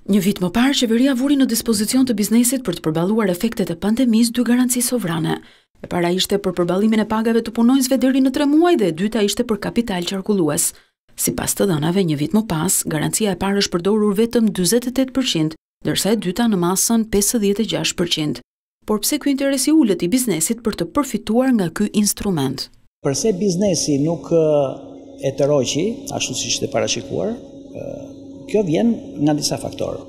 Një vit më parë, qeveria vuri në dispozicion të biznesit për të përballuar efektet e pandemisë 2 garanci sovrane. E para ishte për përballimin e pagave të punonjësve deri në 3 muaj dhe e dyta ishte për kapital qarkullues. Sipas të dhënave, një vit më pas, garancia e parë është përdorur vetëm 48%, ndërsa e dyta në masën 56%. Por pse ky interes i ulët i biznesit për të përfituar nga ky instrument? Përse biznesi nuk e tërhoqi, ashtu siç ishte parashikuar, kjo vjen nga disa faktorë.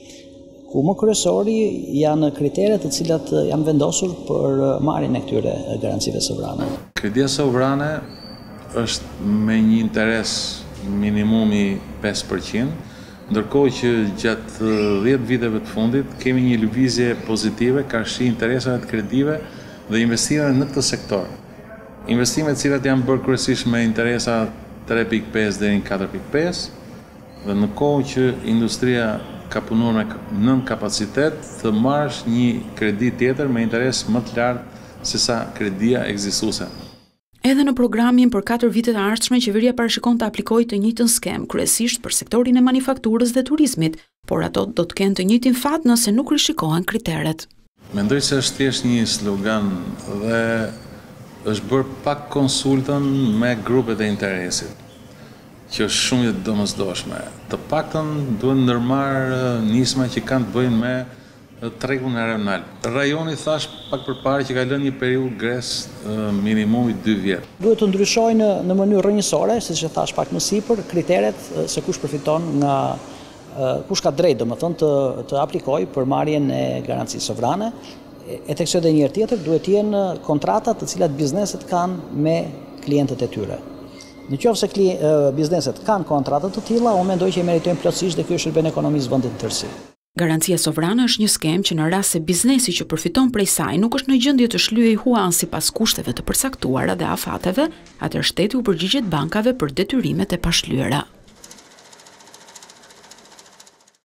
Ku më kryesori janë kriteret të cilat janë vendosur për marrjen e këtyre garancive sovrane. Kredia sovrane është me një interes minimumi 5%, ndërkohë që gjatë 10 viteve të fundit kemi një lëvizje pozitive ka shi interesave të kredive dhe investimeve në këtë sektor. Investimet të cilat janë bërë kryesisht me interesa 3.5 deri në 4.5 dhe në kohë që industria ka punuar me nën kapacitet të marrësh një kredi tjetër me interes më të lartë se sa kredia ekzistuese. Edhe në programin për 4 vitet e ardhshme, qeveria parashikon të aplikojë të njëjtën skem, kryesisht për sektorin e manufakturës dhe turizmit, por ato do të kenë të njëjtin fat nëse nuk rishikohen kriteret. Mendoj se është thjesht një slogan dhe është bërë pak konsultën me grupet e interesit, që është shumë e domosdoshme. Të paktën duhet ndërmarrë nisma që kanë të bëjnë me tregun rajonal. Rajoni thash pak përpara që ka lënë një periudhë gres minimumi 2 vjet. Duhet të ndryshojnë në mënyrë rrënjësore, siç e thash pak më sipër, kriteret se kush përfiton nga kush ka drejt, domethënë të aplikojë për marrjen e garancisë sovrane. E tekso edhe një herë tjetër duhet të jenë kontratat të cilat bizneset kanë me klientët e tyre. Në qoftë se bizneset kanë kontrata të tilla, unë mendoj që i meritojnë plotësisht dhe ky është shërben ekonomisë vendit në tërësi. Garancia sovrane është një skem që në rast se biznesi që përfiton prej saj nuk është në gjendje të shlyejë huan sipas kushteve të përcaktuara dhe afateve, atëherë shteti u përgjigjet bankave për detyrimet e pashlyera.